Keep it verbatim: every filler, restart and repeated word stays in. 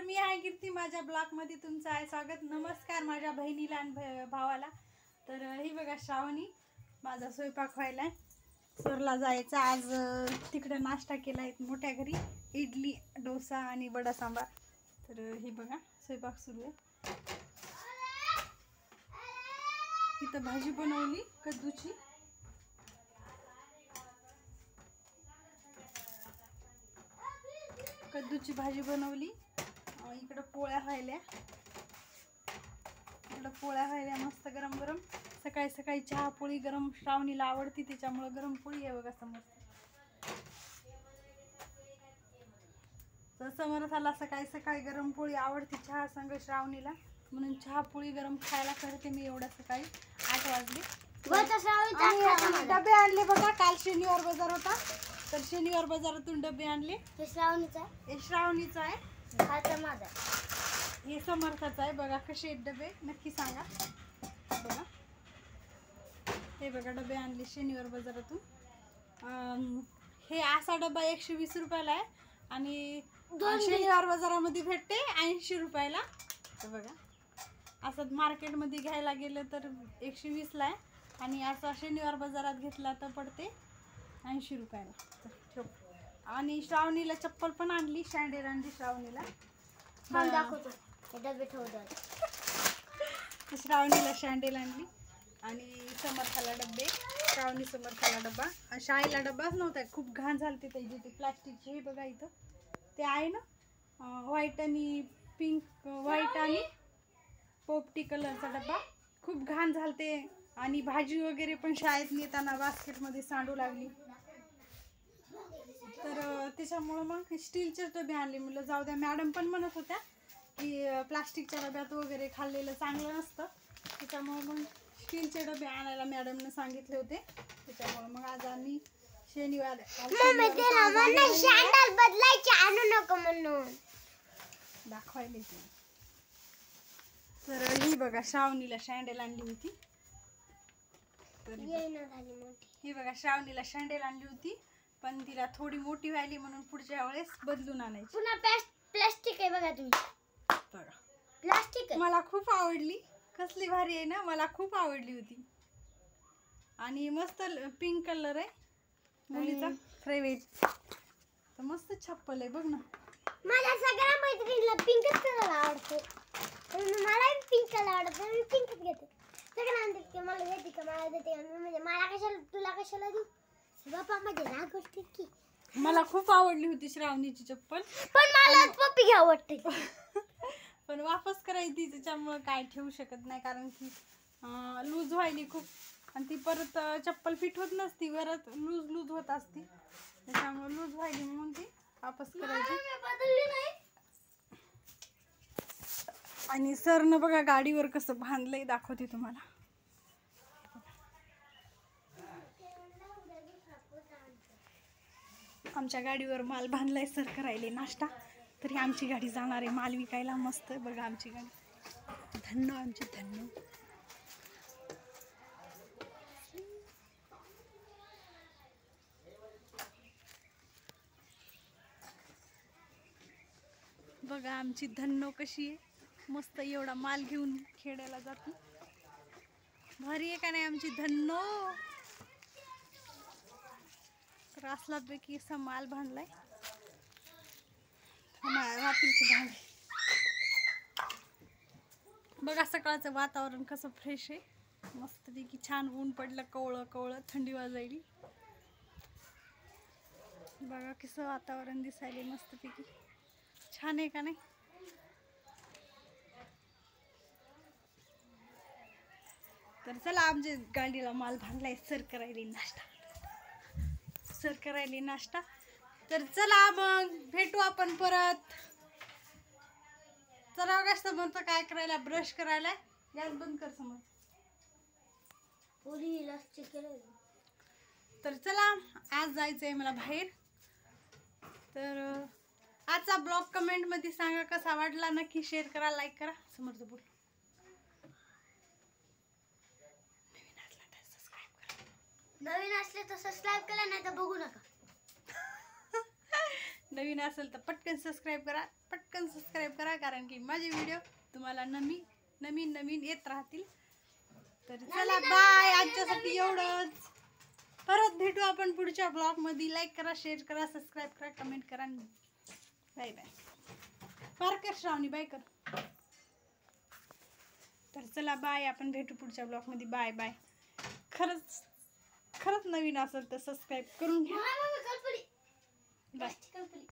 मी आहे कीर्ती, माझ्या ब्लॉग मध्ये तुमचं आहे स्वागत. नमस्कार माझ्या बहिणीला आणि भावाला. तर ही बघा श्रावणी, माझा स्वयंपाक व्हायला आहे. सरला जायचं आज, तिकडे नाश्ता केला आहे मोठ्या घरी, इडली डोसा आणि वडा सांबार. तर ही बघा स्वयंपाक सुरू आहे. इथं भाजी बनवली कद्दूची. कद्दूची भाजी बनवली. इकडं पोळ्या व्हायल्या, इकडं पोळ्या व्हायल्या मस्त गरम गरम. सकाळी सकाळी चहा पोळी गरम श्रावणीला आवडती, त्याच्यामुळे गरम पोळी आहे बघा समोर. तर समोर सकाळी सकाळी गरम पोळी आवडती चहा संग श्रावणीला, म्हणून चहा पोळी गरम खायला करते मी एवढ्या सकाळी. आठ वाजले. डबे आणले बघा, काल शनिवार बाजार होता तर शनिवार बाजारातून डबे आणले. हे श्रावणीचा हे श्रावणीचा आहे, हा माझा, हे समर्थाचा आहे. बघा कसे आहेत डबे नक्की सांगा. बघा हे बघा डबे आणले शनिवार बाजारातून. हे असा डबा एकशे वीस रुपयाला आहे आणि शनिवार बाजारामध्ये भेटते ऐंशी रुपयाला. तर बघा असं मार्केटमध्ये घ्यायला गेलं तर एकशे वीसला आहे आणि असा शनिवार बाजारात घेतला तर पडते ऐंशी रुपयाला. तर ठेव. आणि श्रावणीला चप्पल पण आणली, सँडल आणली श्रावणीला. दाखवतो डबे ठेवतो. श्रावणीला सँडल आणली आणि समर्थाला डबे. श्रावणी समर्थाला डबा, शाळेला डबाच नव्हता, खूप घाण झालते त्याची. ते प्लास्टिकचे हे बघा इथं ते आहे ना, व्हाईट आणि पिंक, व्हाईट आणि पोपटी कलरचा डबा. खूप घाण झालते आणि भाजी वगैरे पण शाळेत नेताना बास्केटमध्ये सांडू लागली. तर त्याच्यामुळं मग स्टीलचे डबे आणले. म्हटलं जाऊ द्या, मॅडम पण म्हणत होत्या की प्लास्टिकच्या डब्यात वगैरे खाल्लेलं चांगलं नसतं, त्याच्यामुळे मग स्टीलचे डबे आणायला मॅडमने सांगितले होते. त्याच्यामुळे मग आज आम्ही शनिवार दाखवायला. तर ही बघा श्रावणीला सँडल आणली होती. ही बघा श्रावणीला सँडल आणली होती, पण तिला थोडी मोठी व्हायली म्हणून पुढच्या वेळेस बदलून आणायची. पुन्हा प्लास्टिक आहे बघा तुम्ही. बघा प्लास्टिक मला खूप आवडली, कसली भारी आहे ना, मला खूप आवडली होती. आणि मस्त पिंक कलर आहे मुलीचा फेवरेट. तर मस्त चप्पल आहे बघ ना. माझ्या सगळ्या मैत्रिणीला पिंकच कलर आवडतो, मला पिंक कलर आवडतो, मी पिंकच घेते. सगळ्यांना की मला घेते का मला देते, म्हणजे मला कशाला तुला कशाला देऊ, बाबा माझे राग वाटते की. मला खूप आवडली होती श्रावणीची चप्पल, पण मला पप्पी घ्या वाटते. पण वापस करायची, त्याच्यामुळे काय ठेवू शकत नाही, कारण की लूज व्हायली खूप आणि ती परत चप्पल फिट होत नसती, परत लूज लूज होत असती, त्याच्यामुळे लूज व्हायली म्हणून ती वापस करायची. आणि सरनं बघा गाडीवर कसं बांधलंय दाखवते तुम्हाला. आमच्या गाडीवर माल बांधलाय सर करायले नाश्ता. तरी आमची गाडी जाणार आहे माल विकायला. मस्त बघा आमची गाडी, धन्नो आमची धन्नो. बघा आमची धन्नो कशी आहे, मस्त एवढा माल घेऊन खेड्याला जाते. भारी आहे का नाही आमची धन्नो. तर असल्यापैकी असा माल बांधलाय. रात्रीचे भांडे बघा, सकाळचं वातावरण कसं फ्रेश आहे, मस्तपैकी छान ऊन पडलं, कवळं कवळं थंडी वाजायली. बघा कसं वातावरण दिसायले मस्तपैकी, छान आहे का नाही. तर चला आमच्या गाडीला माल बांधलाय, सर करायली नाश्ता, सर करायली नाश्ता. तर चला मग भेटू आपण परत. चला बघा समोरच काय करायला, ब्रश करायला. गॅस बंद कर समोर. तर चला आज जायचंय मला बाहेर. तर आजचा ब्लॉग कमेंट मध्ये सांगा कसा वाटला, नक्की शेअर करा, लाईक करा. समोरचं बोल. नवीन असले तर सबस्क्राइब करा, नाही तर बघू नका. नवीन असेल तर पटकन सबस्क्राइब करा, पटकन सबस्क्राइब करा. कारण की माझे व्हिडिओ तुम्हाला नवीन नवीन नवीन येत राहतील. तर चला बाय, आजच्यासाठी एवढंच. परत भेटू आपण पुढच्या ब्लॉग मध्ये. लाईक करा, शेअर करा, सबस्क्राईब करा, कमेंट करा. Bye bye. बार कर श्रावणी, बाय कर. तर चला बाय, आपण भेटू पुढच्या ब्लॉग मध्ये. Bye bye. खरंच खरंच नवीन असेल तर सबस्क्राईब करून घ्या. बाय.